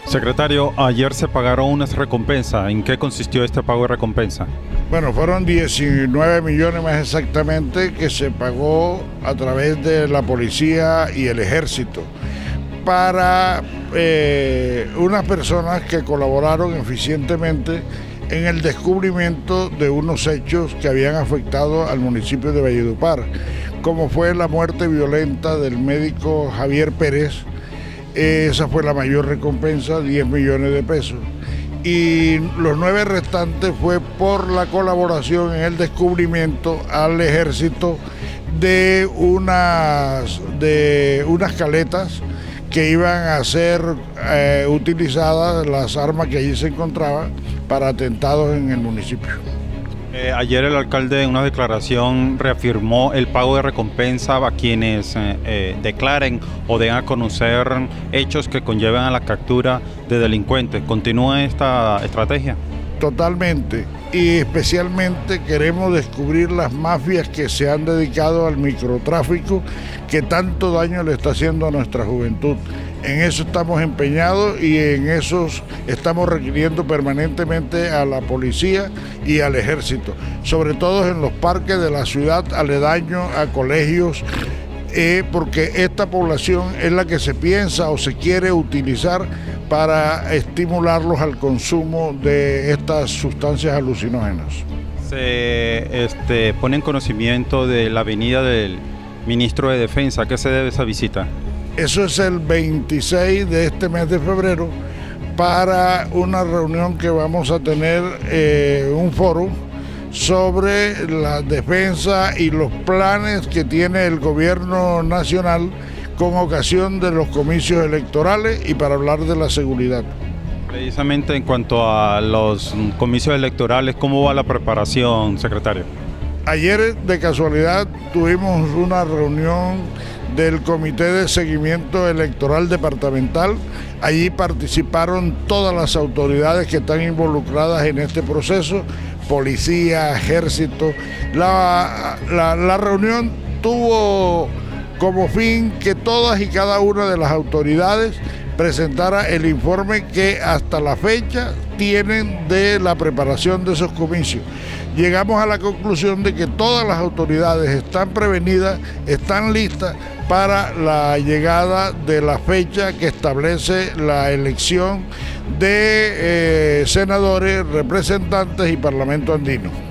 Secretario, ayer se pagaron unas recompensas. ¿En qué consistió este pago de recompensa? Bueno, fueron 19 millones más exactamente que se pagó a través de la policía y el ejército para unas personas que colaboraron eficientemente en el descubrimiento de unos hechos que habían afectado al municipio de Valledupar, como fue la muerte violenta del médico Javier Pérez. Esa fue la mayor recompensa, 10 millones de pesos. Y los 9 restantes fue por la colaboración en el descubrimiento al ejército de unas caletas que iban a ser utilizadas, las armas que allí se encontraban, para atentados en el municipio. Ayer el alcalde en una declaración reafirmó el pago de recompensa a quienes declaren o den a conocer hechos que conlleven a la captura de delincuentes. ¿Continúa esta estrategia? Totalmente, y especialmente queremos descubrir las mafias que se han dedicado al microtráfico que tanto daño le está haciendo a nuestra juventud. En eso estamos empeñados y en eso estamos requiriendo permanentemente a la policía y al ejército, sobre todo en los parques de la ciudad, aledaños a colegios, porque esta población es la que se piensa o se quiere utilizar para estimularlos al consumo de estas sustancias alucinógenas. Se pone en conocimiento de la venida del ministro de Defensa. ¿A qué se debe esa visita? Eso es el 26 de este mes de febrero para una reunión que vamos a tener, un foro sobre la defensa y los planes que tiene el gobierno nacional con ocasión de los comicios electorales y para hablar de la seguridad. Precisamente en cuanto a los comicios electorales, ¿cómo va la preparación, secretario? Ayer de casualidad tuvimos una reunión del Comité de Seguimiento Electoral Departamental. Allí participaron todas las autoridades que están involucradas en este proceso, policía, ejército. La reunión tuvo como fin que todas y cada una de las autoridades presentara el informe que hasta la fecha tienen de la preparación de esos comicios. Llegamos a la conclusión de que todas las autoridades están prevenidas, están listas para la llegada de la fecha que establece la elección de senadores, representantes y Parlamento andino.